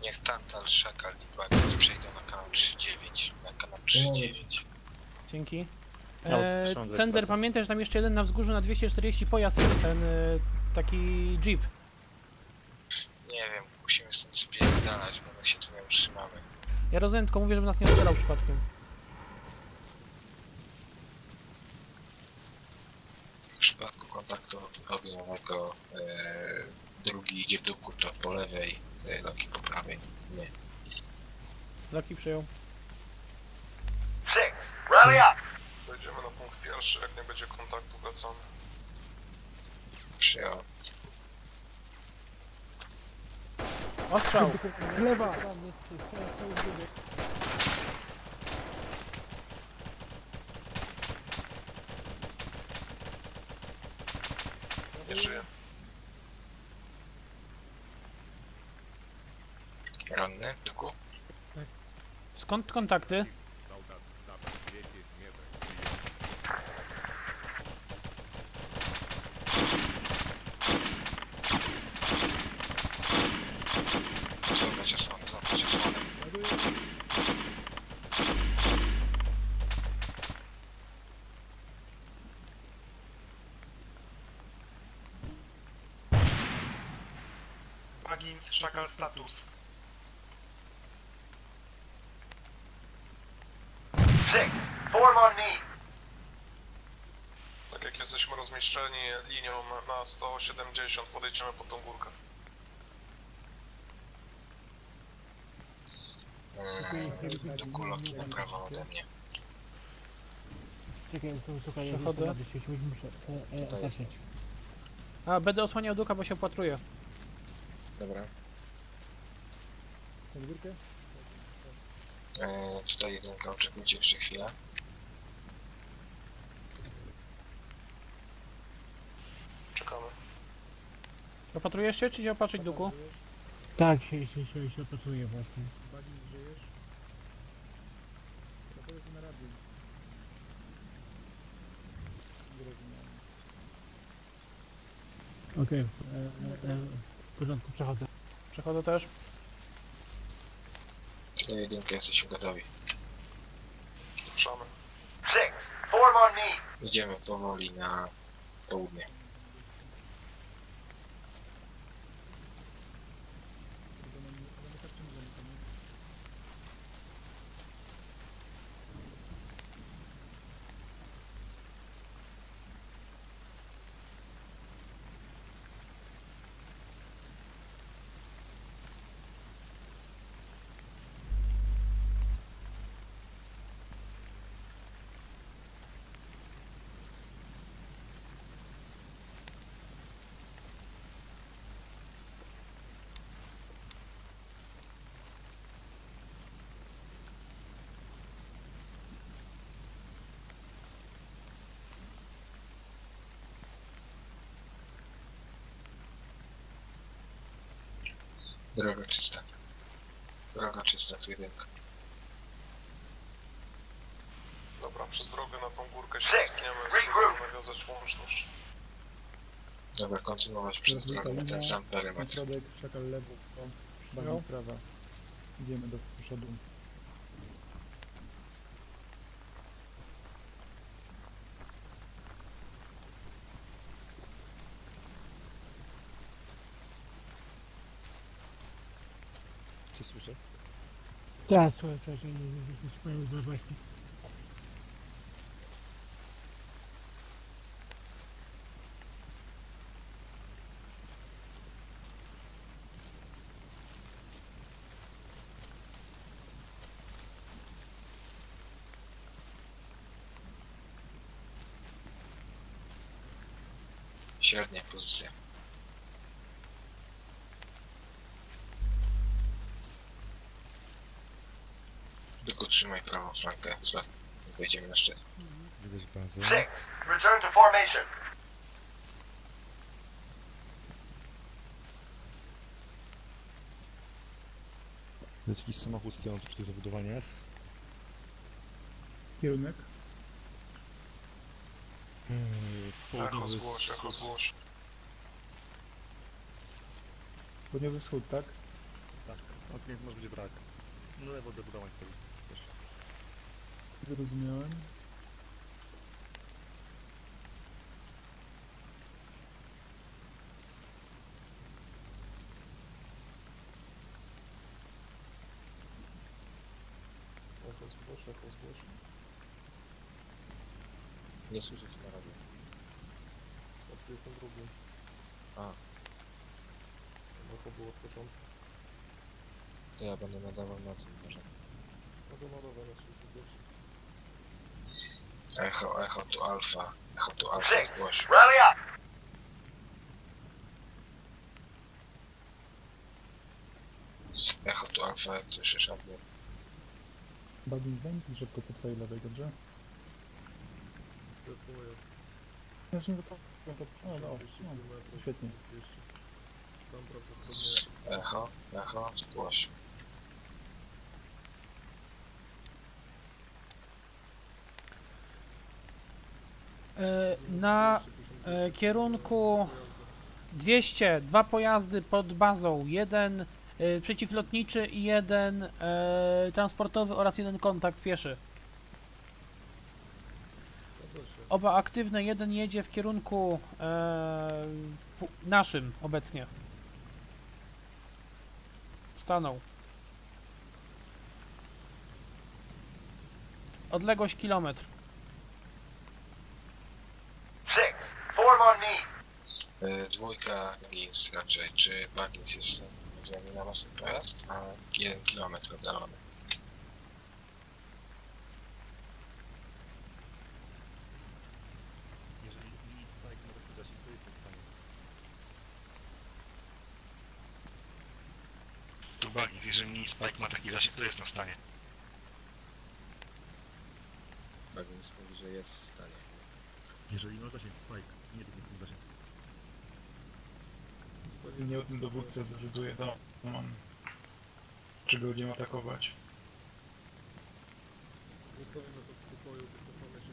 [SPEAKER 1] Niech Tantal, Szakal i Bagic przejdą na kanał trzy dziewięć. Na kanał trzy dziewięć.
[SPEAKER 3] Dzięki.
[SPEAKER 11] Ja
[SPEAKER 3] E,
[SPEAKER 11] utrzymam
[SPEAKER 3] Cender,
[SPEAKER 11] deklarację.
[SPEAKER 3] pamiętaj, że tam jeszcze jeden na wzgórzu na dwieście czterdzieści pojazd jest, ten e, taki jeep.
[SPEAKER 1] Nie wiem, musimy stąd spierdalać, bo my się tu nie utrzymamy.
[SPEAKER 3] Ja rozumiem, tylko mówię, żeby nas nie strzelał przypadkiem.
[SPEAKER 1] W przypadku kontaktu ogniowego e, drugi idzie do kurta po lewej, e, Loki po prawej. Nie.
[SPEAKER 3] Loki przyjął.
[SPEAKER 9] Wejdziemy na punkt pierwszy, jak nie będzie kontaktu wracamy.
[SPEAKER 1] Przyjął.
[SPEAKER 3] Ostrzał!
[SPEAKER 7] Lewa! Tam jest, jest, jest, jest, jest.
[SPEAKER 9] Nie żyje.
[SPEAKER 1] Ranny, Duku?
[SPEAKER 3] Skąd kontakty?
[SPEAKER 1] Zobacz osłonę, zobacz osłonę.
[SPEAKER 9] Bagins, Szakal, status. Tak jak jesteśmy rozmieszczeni linią na sto siedemdziesiąt, podejdziemy pod tą górkę.
[SPEAKER 1] Mm, Duku, Loki na prawo ode mnie.
[SPEAKER 7] Czekaj, tu, słuchaj, ja
[SPEAKER 3] Przechodzę.
[SPEAKER 7] jeszcze muszę, muszę, e, e,
[SPEAKER 1] To jest.
[SPEAKER 7] patrzeć.
[SPEAKER 3] A, będę osłaniał Duka, bo się opatruję.
[SPEAKER 1] Dobra.
[SPEAKER 7] Na górkę?
[SPEAKER 1] E, tutaj jedynka, oczekujcie jeszcze chwilę.
[SPEAKER 9] Czekamy.
[SPEAKER 3] Opatrujesz się, czy się opatrzyć, Duku?
[SPEAKER 7] Tak, się, się, się, się opatruję właśnie. Okej, okay, e, e, w porządku, przechodzę.
[SPEAKER 3] Przechodzę też.
[SPEAKER 1] Do jedynki jesteśmy gotowi.
[SPEAKER 9] Ruszamy.
[SPEAKER 1] Idziemy powoli na południe. Droga czysta. Droga czysta, tu jedynka.
[SPEAKER 9] Dobra, przez drogę na tą górkę się zgniemy, spróbujemy nawiązać łączność.
[SPEAKER 1] Dobra, kontynuować przez drogę na ten sam perymetr.
[SPEAKER 7] Środek, Szakal lewo, Bagin prawa. Idziemy do przodu.
[SPEAKER 6] Czy słyszę?
[SPEAKER 7] Tak, słuchaj, słuchaj, nie, nie, nie, nie, nie, właśnie.
[SPEAKER 1] Średnia pozycja. Tylko trzymaj prawą flankę, zle. Wejdziemy na szczyt.
[SPEAKER 6] Widać bazę.
[SPEAKER 9] Return to formation.
[SPEAKER 6] Jest jakiś samochód stojący przy tych zabudowaniach.
[SPEAKER 7] Kierunek?
[SPEAKER 6] Eee,
[SPEAKER 9] Echo
[SPEAKER 6] południowy
[SPEAKER 9] zgłoś, echo
[SPEAKER 6] wschód.
[SPEAKER 9] zgłoś.
[SPEAKER 7] Południowy wschód, tak?
[SPEAKER 6] Tak. Od niech może być brak. No lewo do budowań sobie. Też.
[SPEAKER 7] Zrozumiałem.
[SPEAKER 5] Echo zgłoś, echo zgłoś.
[SPEAKER 1] Nie słyszę cię na radio.
[SPEAKER 5] Na trzydziestym drugim.
[SPEAKER 1] A,
[SPEAKER 5] Echo było od początku.
[SPEAKER 1] to ja będę nadawał na tym może.
[SPEAKER 5] No to nadawał na trzydziestym pierwszym.
[SPEAKER 1] Echo, echo tu alfa. Echo tu alfa zgłoś.
[SPEAKER 9] Rally up!
[SPEAKER 1] Echo tu alfa, jak słyszysz admin.
[SPEAKER 7] Bagin zdejmij szybko po twojej lewej, dobrze?
[SPEAKER 5] Co to jest?
[SPEAKER 7] Znaczy, no to... No, to no, no, no, świetnie.
[SPEAKER 5] Tam prawdopodobnie...
[SPEAKER 1] Echo, echo, zgłoś.
[SPEAKER 3] E, Na e, kierunku dwieście, dwa pojazdy pod bazą, jeden e, przeciwlotniczy i jeden e, transportowy oraz jeden kontakt pieszy. Oba aktywne, jeden jedzie w kierunku e, pu- naszym obecnie. Stanął. Odległość kilometr.
[SPEAKER 9] Six, form on me.
[SPEAKER 1] E, dwójka Bagins raczej. Czy Bagins jest zamieniony na naszym pojazd? A jeden kilometr oddalony.
[SPEAKER 6] Jeżeli mini spike ma taki zasięg, to jest w stanie.
[SPEAKER 11] Tu Bagins, jeżeli mini spike ma taki zasięg, to jest na stanie.
[SPEAKER 1] Bagins mówi, że jest w stanie.
[SPEAKER 6] Jeżeli ma zasięg spike, nie tylko ten zasięg.
[SPEAKER 7] I nie o tym dowódca decyduje, no, mam. Czy będziemy atakować?
[SPEAKER 5] Zostawimy to w spokoju, wycofamy